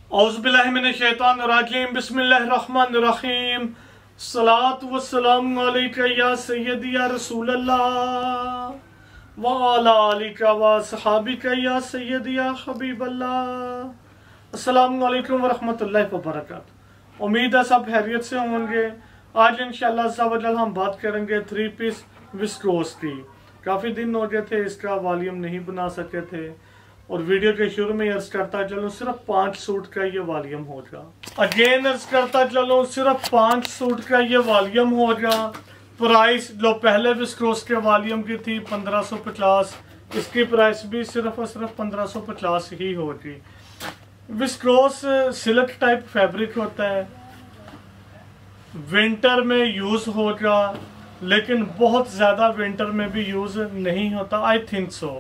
औज़ुबिल्लाहिमिनश्शैतानिर्रजीम बिस्मिल्लाहिर्रहमानिर्रहीम सलात वस्सलामु अलैका या सय्यदी या रसूलल्लाह व अला आलिका व सहाबिका या सय्यदी या हबीबल्लाह। अस्सलामु अलैकुम व रहमतुल्लाहि व बरकातुहू। उम्मीद है सब खैरियत से होंगे। आज इंशाअल्लाह अज़्ज़ा हम बात करेंगे 3 पीस विस्कोस की। काफ़ी दिन हो गए थे, इसका वॉल्यूम नहीं बना सके थे और वीडियो के शुरू में अर्ज करता चलूँ सिर्फ 5 सूट का ये वॉल्यूम होगा। अगेन अर्ज करता चलूँ सिर्फ 5 सूट का ये वॉल्यूम होगा। प्राइस जो पहले विस्कोस के वॉल्यूम की थी 1550, इसकी प्राइस भी सिर्फ और सिर्फ 1550 ही होगी। विस्कोस सिल्क टाइप फैब्रिक होता है, विंटर में यूज होगा लेकिन बहुत ज्यादा विंटर में भी यूज नहीं होता। I think so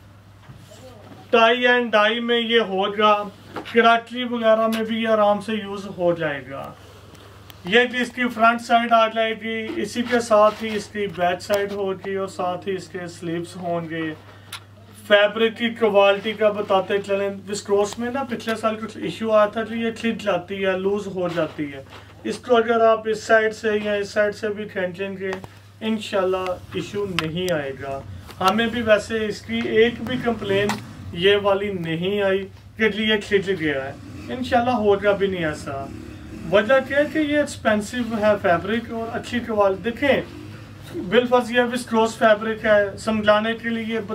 tie and dye में ये होगा, कराची वगैरह में भी ये आराम से यूज हो जाएगा। ये इसकी फ्रंट साइड आ जाएगी, इसी के साथ ही इसकी बैक साइड होगी और साथ ही इसके स्लीव्स होंगे। फैब्रिक की क्वालिटी का बताते चलें, विस्कोस में ना पिछले साल कुछ इश्यू आया था कि ये खिंच जाती है, लूज हो जाती है। इसको अगर आप इस साइड से या इस साइड से भी खींचेंगे इंशाल्लाह इश्यू नहीं आएगा। हमें भी वैसे इसकी एक भी कंप्लेन ये वाली नहीं आई कि ये खिंच गया है, इंशाल्लाह होगा भी नहीं ऐसा। वजह क्या है कि ये एक्सपेंसिव है फैब्रिक और अच्छी क्वालिटी। देखें बिलफर्ज ये विस्कोस फैब्रिक है, समझाने के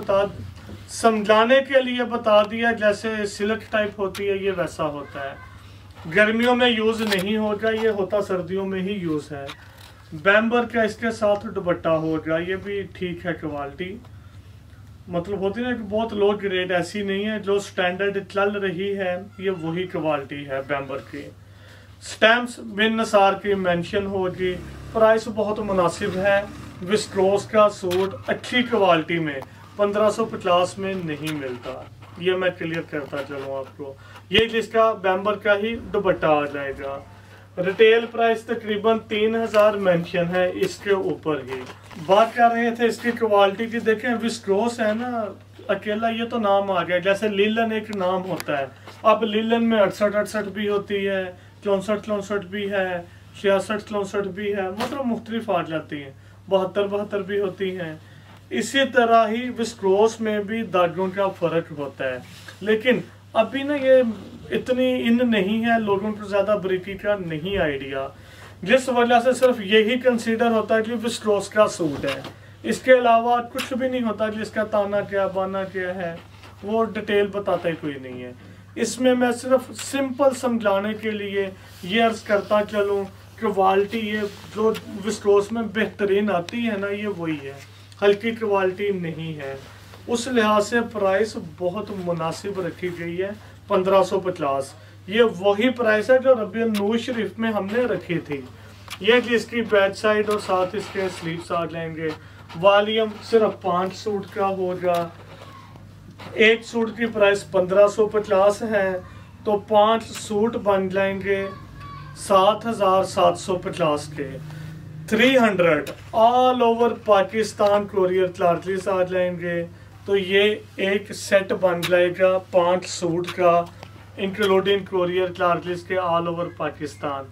लिए बता दिया जैसे सिल्क टाइप होती है ये वैसा होता है। गर्मियों में यूज नहीं होगा, ये होता सर्दियों में ही यूज है। बैम्बर का इसके साथ दुपट्टा होगा, ये भी ठीक है क्वालिटी। मतलब होती है ना कि बहुत लो ग्रेड ऐसी नहीं है, जो स्टैंडर्ड चल रही है ये वही क्वालिटी है बैम्बर की। स्टैम्प्स बिन नसार की मेंशन होगी। प्राइस बहुत मुनासिब है। विस्कोस का सूट अच्छी क्वालिटी में 1550 में नहीं मिलता, ये मैं क्लियर करता चलूँ आपको। ये जिसका बैम्बर का ही दुपट्टा आ जाएगा। रिटेल प्राइस तकरीबन 3000 मेंशन है इसके ऊपर ही। बात कर रहे थे इसकी क्वालिटी की। देखें विस्कोस है ना, अकेला ये तो नाम आ गया, जैसे लीलन एक नाम होता है। अब लीलन में 68 भी होती है, 64 भी है, 66 भी है, मतलब मुख्तलिफ आ जाती है, 72 भी होती हैं। इसी तरह ही विस्कोस में भी धागों का फर्क होता है, लेकिन अभी ना ये इतनी इन नहीं है, लोगों को ज्यादा बारीकी का नहीं आइडिया, जिस वजह से सिर्फ यही कंसीडर होता है कि विस्कोस का सूट है। इसके अलावा कुछ भी नहीं होता कि इसका ताना क्या बाना क्या है, वो डिटेल बताता ही कोई नहीं है। इसमें मैं सिर्फ सिंपल समझाने के लिए ये अर्ज करता चलूँ क्वालिटी ये जो विस्कोस में बेहतरीन आती है ना, ये वही है, हल्की क्वालिटी नहीं है। उस लिहाज से प्राइस बहुत मुनासिब रखी गई है 1550। ये वही प्राइस है जो रबीउल नूर शरीफ में हमने रखी थी। ये जिसकी बैक साइड और साथ इसके स्लीव्स आ जाएंगे। वॉल्यूम सिर्फ 5 सूट का होगा। एक सूट की प्राइस 1550 है, तो 5 सूट बन जाएंगे 7750 के। 300 all over Pakistan courier charges आ जाएंगे, तो ये एक सेट बन जाएगा 5 सूट का इंक्लूडिंग कोरियर चार्जेस के ऑल ओवर पाकिस्तान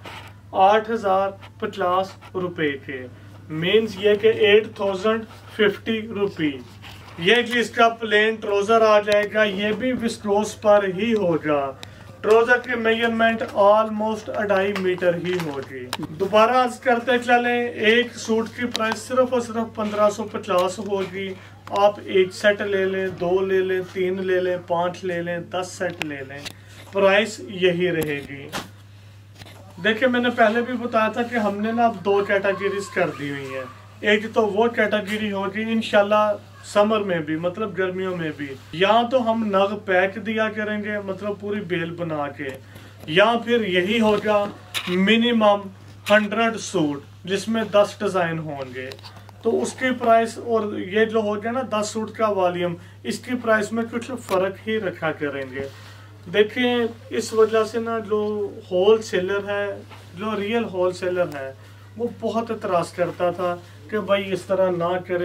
8050 रुपए के। मीन्स ये कि 8050 रुपी। ये जिसका प्लेन ट्राउजर आ जाएगा, ये भी विस्कोस पर ही होगा। ट्राउजर की मेजरमेंट ऑलमोस्ट 2.5 मीटर ही होगी। दोबारा अर्ज करते चले, एक सूट की प्राइस सिर्फ और सिर्फ 1550 होगी। आप एक सेट ले लें, 2 ले लें, 3 ले लें, 5 ले लें, 10 सेट ले लें, प्राइस यही रहेगी। देखिए मैंने पहले भी बताया था कि हमने ना अब 2 कैटेगरीज कर दी हुई हैं। एक तो वो कैटेगरी होगी इंशाल्लाह समर में भी, मतलब गर्मियों में भी, या तो हम नग पैक दिया करेंगे, मतलब पूरी बेल बना के, या फिर यही होगा मिनिमम 100 सूट जिसमें 10 डिजाइन होंगे, तो उसकी प्राइस। और ये जो हो गया ना 10 सूट का वॉल्यूम, इसकी प्राइस में कुछ फर्क ही रखा करेंगे। देखिए इस वजह से ना जो होल सेलर है, जो रियल होल सेलर है, वो बहुत एतराज़ करता था कि भाई इस तरह ना करें,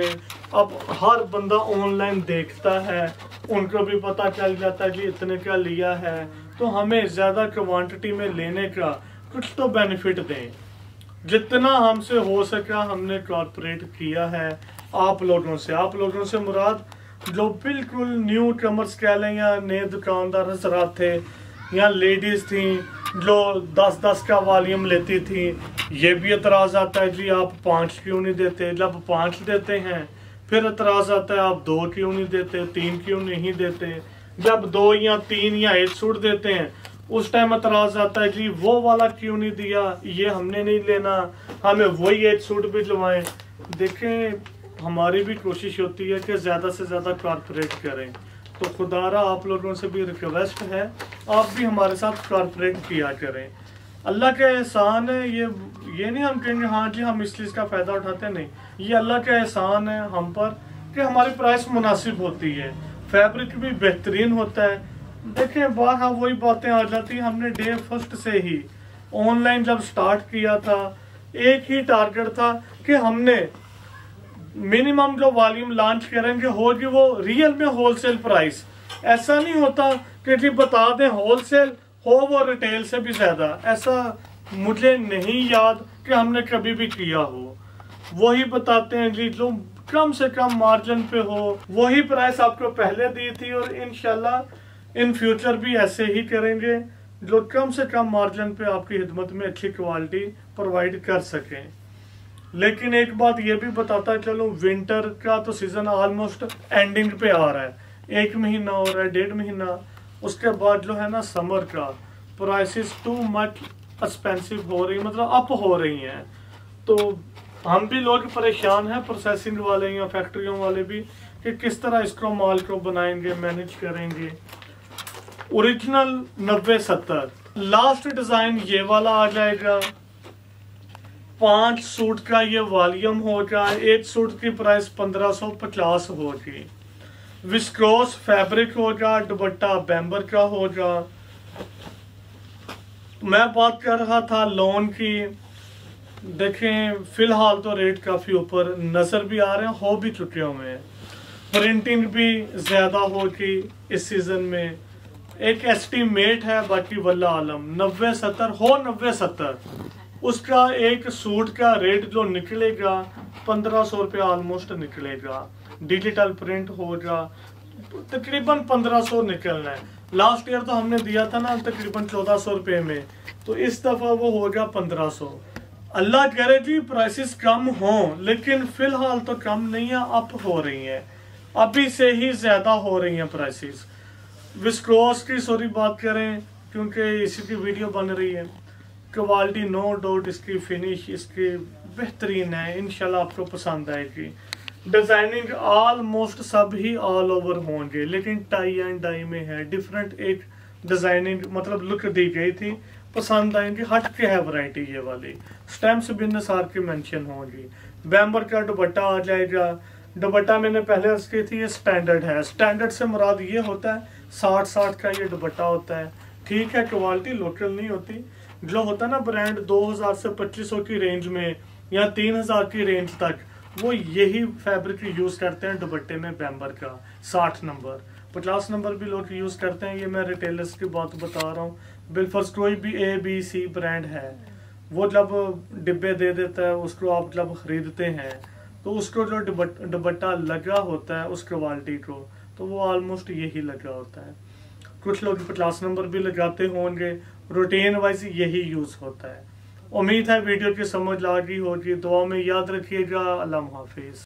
अब हर बंदा ऑनलाइन देखता है, उनको भी पता चल जाता है कि इतने का लिया है, तो हमें ज़्यादा क्वांटिटी में लेने का कुछ तो बेनिफिट दें। जितना हमसे हो सका हमने कॉर्पोरेट किया है आप लोगों से मुराद जो बिल्कुल न्यू कमर्स कह लें या नए दुकानदार हजरात थे या लेडीज़ थी जो 10-10 का वॉल्यूम लेती थी। ये भी एतराज़ आता है जी आप 5 क्यों नहीं देते, जब 5 देते हैं फिर एतराज़ आता है आप 2 क्यों नहीं देते, 3 क्यों नहीं देते। जब 2 या 3 या 1 सूट देते हैं उस टाइम एतराज़ आता है जी वो वाला क्यों नहीं दिया, ये हमने नहीं लेना, हमें वही 1 सूट भी दिलवाएं। देखें हमारी भी कोशिश होती है कि ज़्यादा से ज़्यादा कॉर्पोरेट करें, तो खुदारा आप लोगों से भी रिक्वेस्ट है आप भी हमारे साथ कॉर्पोरेट किया करें। अल्लाह का एहसान है, ये नहीं हम कहेंगे हाँ जी हम इस चीज़ का फ़ायदा उठाते हैं, नहीं, ये अल्लाह का एहसान है हम पर कि हमारी प्राइस मुनासिब होती है, फैब्रिक भी बेहतरीन होता है। देखें बाहर वही बातें आ जाती हैं। हमने डे फर्स्ट से ही ऑनलाइन जब स्टार्ट किया था एक ही टारगेट था कि हमने मिनिमम जो वॉल्यूम लॉन्च करेंगे होगी वो रियल में होलसेल प्राइस। ऐसा नहीं होता कि जी बता दें होलसेल हो वो रिटेल से भी ज़्यादा, ऐसा मुझे नहीं याद कि हमने कभी भी किया हो। वही बताते हैं जी जो कम से कम मार्जिन पे हो, वही प्राइस आपको पहले दी थी और इंशाल्लाह इन फ्यूचर भी ऐसे ही करेंगे जो कम से कम मार्जिन पे आपकी खिदमत में अच्छी क्वालिटी प्रोवाइड कर सकें। लेकिन एक बात ये भी बताता है चलो विंटर का तो सीजन ऑलमोस्ट एंडिंग पे आ रहा है, 1 महीना हो रहा है, 1.5 महीना, उसके बाद जो है ना समर का प्राइसेस टू मच एक्सपेंसिव हो रही, मतलब अप हो रही हैं। तो हम भी लोग परेशान हैं, प्रोसेसिंग वाले या फैक्ट्रियों वाले भी, कि किस तरह इसको माल को बनाएंगे, मैनेज करेंगे। ओरिजिनल 90-70 लास्ट डिजाइन ये वाला आ जाएगा, 5 सूट का ये वॉल्यूम होगा, 1 सूट की प्राइस 1550 होगी। विस्कोस फैब्रिक होगा, दुपट्टा बैम्बर का होगा। मैं बात कर रहा था लोन की, देखें फिलहाल तो रेट काफी ऊपर नजर भी आ रहे हैं, हो भी चुके हुए हैं। प्रिंटिंग भी ज्यादा होगी इस सीजन में, एक एस्टीमेट है, बाकी वल्लाह आलम 90-70 हो, 90-70 उसका एक सूट का रेट जो निकलेगा 1500 रुपये ऑलमोस्ट निकलेगा। डिजिटल प्रिंट होगा तकरीबन 1500 निकलना है। लास्ट ईयर तो हमने दिया था ना तकरीबन 1400 रुपये में, तो इस दफा वो होगा 1500। अल्लाह करे जी प्राइसेस कम हों, लेकिन फिलहाल तो कम नहीं है, अप हो रही हैं, अभी से ही ज्यादा हो रही हैं प्राइसेस। विस्कोस की सॉरी बात करें क्योंकि इसी की वीडियो बन रही है, क्वालिटी नो डाउट इसकी फिनिश इसकी बेहतरीन है, इंशाल्लाह आपको पसंद आएगी। डिजाइनिंग ऑलमोस्ट सब ही ऑल ओवर होंगे, लेकिन टाई एंड डाई में है डिफरेंट एक डिजाइनिंग, मतलब लुक दी गई थी, पसंद आएंगे। हट के है वैरायटी ये वाली, स्टैम्प्स भी निसार की मेंशन होंगी। बैम्बर का दुपट्टा आ जाएगा, दुपट्टा मैंने पहले अर्ज की थी ये स्टैंडर्ड है, स्टैंडर्ड से मुराद ये होता है 60 का ये दुपट्टा होता है, ठीक है, क्वालिटी लोकल नहीं होती। जो होता है ना ब्रांड 2000 से 2500 की रेंज में या 3000 की रेंज तक, वो यही फैब्रिक यूज करते हैं दुपट्टे में बैम्बर का। 60 नंबर 50 नंबर भी लोग यूज करते हैं, ये मैं रिटेलर्स की बात बता रहा हूँ। बिलफर्स कोई भी ABC ब्रांड है, वो जब डिब्बे दे देता है उसको आप जब खरीदते हैं तो उसको जो दुपट्टा लगा होता है उस क्वालिटी को, तो वो ऑलमोस्ट यही लगा होता है। कुछ लोग 50 नंबर भी लगाते होंगे, रूटीन वाइज यही यूज होता है। उम्मीद है वीडियो की समझ आ गई होगी, दुआ में याद रखिएगा। अल्लाह हाफिज।